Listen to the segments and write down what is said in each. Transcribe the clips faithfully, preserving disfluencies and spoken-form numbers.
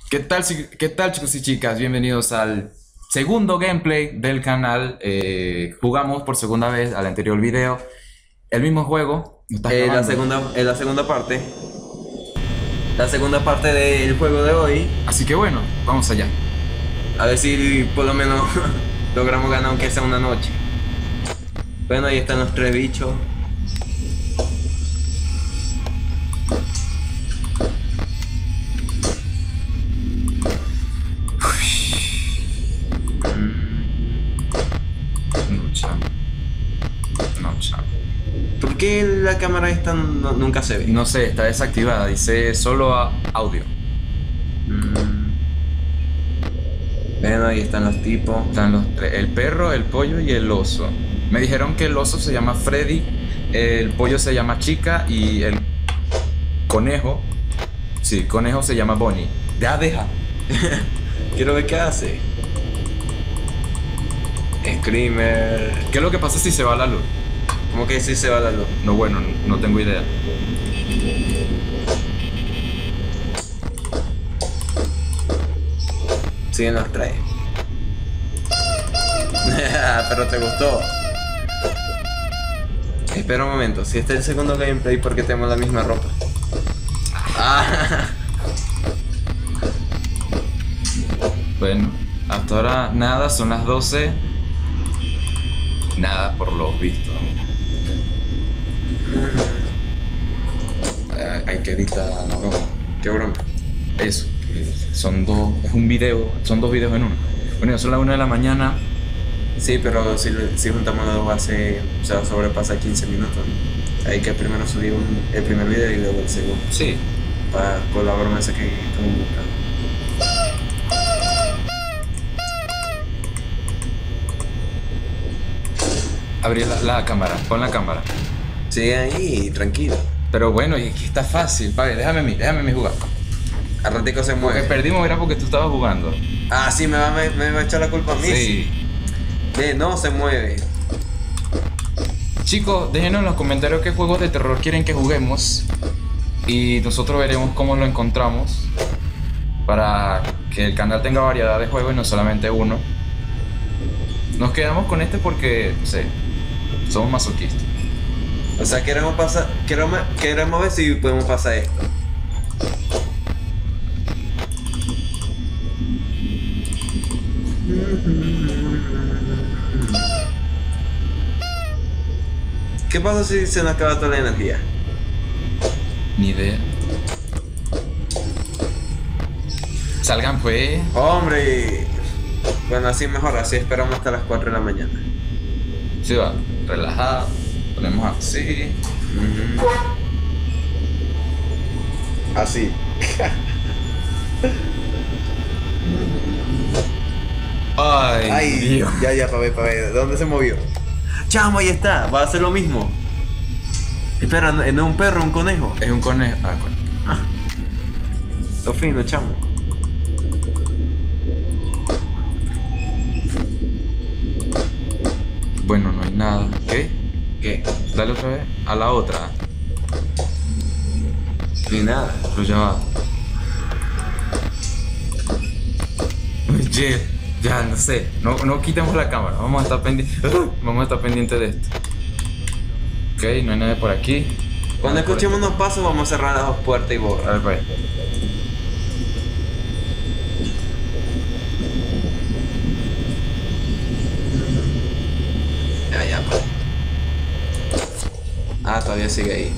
¿Qué tal, chi- qué tal chicos y chicas? Bienvenidos al segundo gameplay del canal. Eh, jugamos por segunda vez al anterior video el mismo juego. ¿No estás Eh, la grabando? segunda, eh, la segunda parte, la segunda parte del juego de hoy. Así que bueno, vamos allá. A ver si por lo menos logramos ganar aunque sea una noche. Bueno, ahí están los tres bichos. No, chamo. No, chamo. ¿Por qué la cámara esta no- nunca se ve? No sé, está desactivada. Dice solo a- audio. Mm. Bueno, ahí están los tipos. Están los tres: el perro, el pollo y el oso. Me dijeron que el oso se llama Freddy, el pollo se llama Chica y el conejo, sí, conejo se llama Bonnie. Ya deja. Quiero ver qué hace. Screamer. ¿Qué es lo que pasa si se va la luz? ¿Cómo que si se va la luz? No, bueno, no tengo idea. Siguen los tres. Pero te gustó. Espera un momento, si este es el segundo gameplay, ¿por qué tenemos la misma ropa? Ah, Bueno, hasta ahora nada, son las doce. Nada por lo visto. Eh, hay que editar la broma. ¿Qué broma? Eso, que son dos, es un video, son dos videos en uno. Bueno, ya son las una de la mañana. Sí, pero si, si juntamos los dos hace, o sea, sobrepasa quince minutos. Hay que primero subir un- el primer video y luego el segundo. Sí. Para con la broma esa que estamos buscando. Abrí la, la cámara, pon la cámara. Sigue ahí, tranquilo. Pero bueno, y aquí está fácil, pague, déjame a mí, déjame a mí jugar. Al ratico se Porque mueve. perdimos era porque tú estabas jugando. Ah, sí, me va, me, me va a echar la culpa a mí. Sí. Ve, no se mueve. Chicos, déjenos en los comentarios qué juegos de terror quieren que juguemos y nosotros veremos cómo lo encontramos para que el canal tenga variedad de juegos y no solamente uno. Nos quedamos con este porque, no sé, somos masoquistas. O sea, queremos pasar, queremos, queremos ver si podemos pasar esto. ¿Qué pasa si se nos acaba toda la energía? Ni idea. Salgan pues. Hombre, bueno, así mejor, así esperamos hasta las cuatro de la mañana. Sí va, relajado. Ponemos así. Así. Ay, Ay, Dios. ya, ya, para ver, para ver, ¿dónde se movió? Chamo, ahí está, va a hacer lo mismo. Espera, no no es un perro, un conejo. Es un conejo. Ah, coño. Lo fino, chamo. Bueno, no hay nada. ¿Qué? ¿Qué? Dale otra vez. A la otra. Ni nada. Pero ya va. Oye, ya no sé. No, no quitemos la cámara. Vamos a estar pendientes. Vamos a estar pendientes de esto. Ok, no hay nada por aquí. Cuando Nada por escuchemos unos pasos, vamos a cerrar las dos puertas y aquí. A borrar. ver, pues. Ya, ya, pues. Ah, todavía sigue ahí.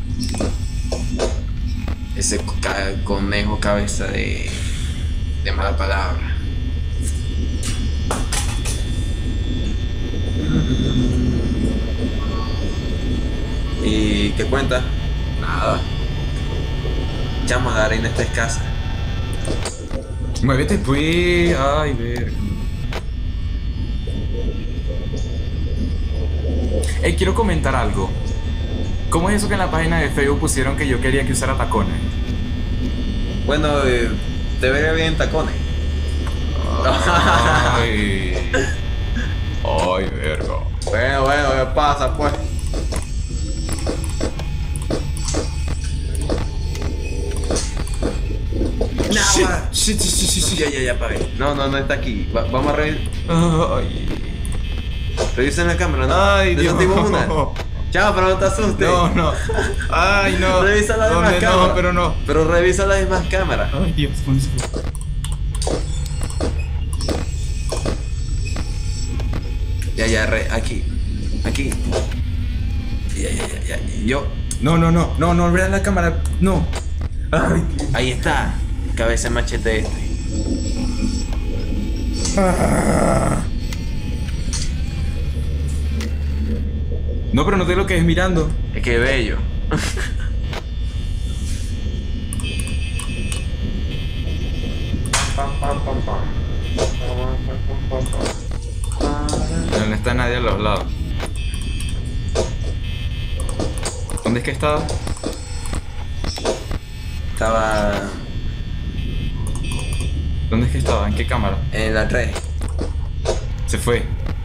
Ese ca- conejo cabeza de. de mala palabra. ¿Y qué cuenta? Nada. Chamo, la arena está escasa. Muévete, pues. Ay, verga. Hey, quiero comentar algo. ¿Cómo es eso que en la página de Facebook pusieron que yo quería que usara tacones? Bueno, eh, te vería bien en tacones. Ay. Ay, verga. Bueno, bueno, ¿qué pasa, pues? Shit. Shit, apaga. shit, shit, shit, shit, shit. Ya, ya, ya apagué. No, no, no está aquí. Va- vamos a revisar. Ay, Revisen la cámara, ¿no? ay, Dios. Desactivó una. Chao, pero no te asustes. No, no. Ay, no. Revisa la demás ¿Dónde? cámara. No, pero no. Pero revisa las demás cámaras. Ay, Dios, ¿dónde se fue? Ya, ya, re, aquí. Aquí. Ya, ya, ya, ya. Yo. No, no, no, no, no, veas la cámara. No. Ay, Ahí está. Cabeza de machete este. ah. No, pero no te lo quedes mirando. Es que bello. No está nadie a los lados. ¿Dónde es que estaba? Estaba ¿Dónde es que estaba? ¿En qué cámara? en la tres. Se fue.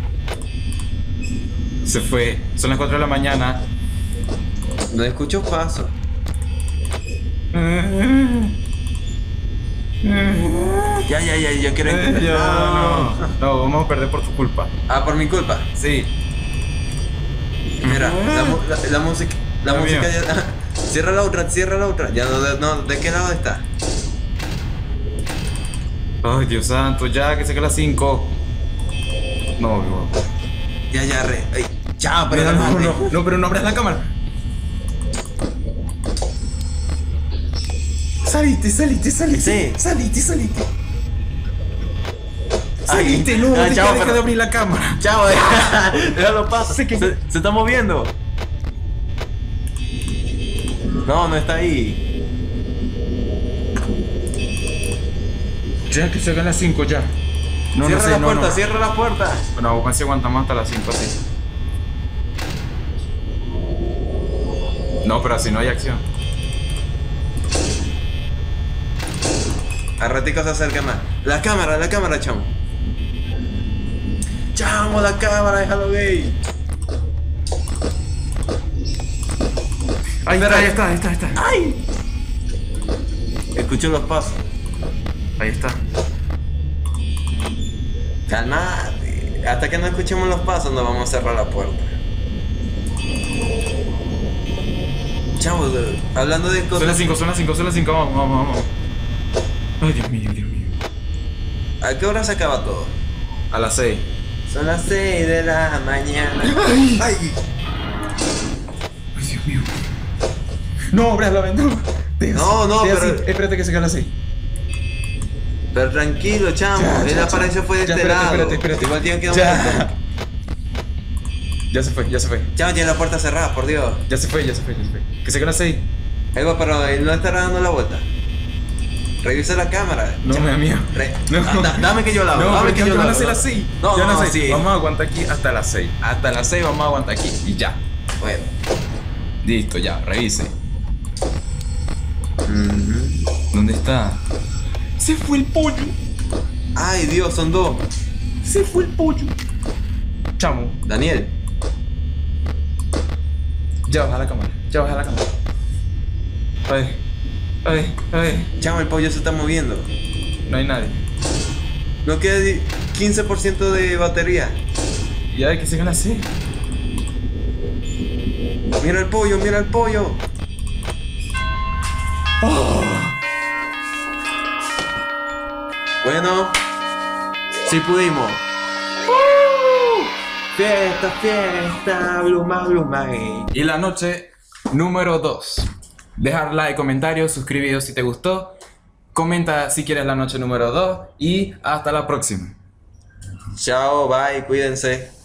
Se fue. Son las cuatro de la mañana. No escucho pasos. Ya, ya, ya, yo quiero entender. Ya, no. No, vamos a perder por tu culpa. Ah, por mi culpa. Sí. Mira, la, mu- la, la música. La La música mía. ya. Cierra la otra, cierra la otra. Ya no, de, no, ¿de qué lado está? Ay, Dios santo, ya que saque las cinco. No, no. Ya, ya, re. Ay, chao, pero Mira, no, cálmate. no, no, pero no abras la cámara. Salite, salite, salite. Sí. Salite, salite. Ay, Salite, no, ah, deja, chao, deja pero- de abrir la cámara. Chao, deja- déjalo paso. Sé que- Se, se está moviendo. No, no está ahí. Ya que se hagan las cinco ya. No, cierra no sé, la no, puerta, no. cierra la puerta. Bueno, vamos a ver si aguantamos hasta las cinco así. No, pero así no hay acción. A ratico se acerca más. La cámara, la cámara, chamo. Chamo, la cámara, déjalo gay. Ahí Espera. está, ahí está, ahí está, ahí está. ¡Ay! Escucho los pasos. Ahí está. Calmate. Hasta que no escuchemos los pasos, no vamos a cerrar la puerta. Chamo, de- hablando de Son cosas. las cinco, son las cinco, son las cinco, vamos, vamos, vamos. Ay, Dios mío, Dios mío. ¿A qué hora se acaba todo? A las seis. Son las seis de la mañana. Ay, ¡Ay! Ay, Dios mío. No, abras la ventana. Deja No, así, no, deja pero- así. Espérate que se hagan las seis. Pero tranquilo, chamo. Ya, Él ya, apareció ya. fue de Ya, este espérate, lado. espérate, espérate. Igual tiene que Ya. Ya se fue, ya se fue. Chamo, tiene la puerta cerrada, por Dios. Ya se fue, ya se fue, ya se fue. Que se hagan las seis. Ahí va, pero él no estará dando la vuelta. Revisa la cámara. No, me da miedo. Re- No. Ah, da- dame que yo la abro. No, dame porque que yo ya la van a abro. ser las seis. No, ya no, no sé. sí. Vamos a aguantar aquí hasta las seis. Hasta las seis vamos a aguantar aquí y ya. Bueno. Listo, ya, revise. Ujú. ¿Dónde está? Se fue el pollo. Ay, Dios, son dos. Se fue el pollo. Chamo, Daniel. ya baja la cámara. Ya baja la cámara. Ay, ay, ay. Chamo, el pollo se está moviendo. No hay nadie. No queda di- quince por ciento de batería. Ya de que se gana así. Mira el pollo, mira el pollo. Bueno, sí pudimos. Fiesta, fiesta, bluma, bluma. eh. Y la noche número dos. Dejar like, comentario, suscribiros si te gustó. Comenta si quieres la noche número dos. Y hasta la próxima. Chao, bye, cuídense.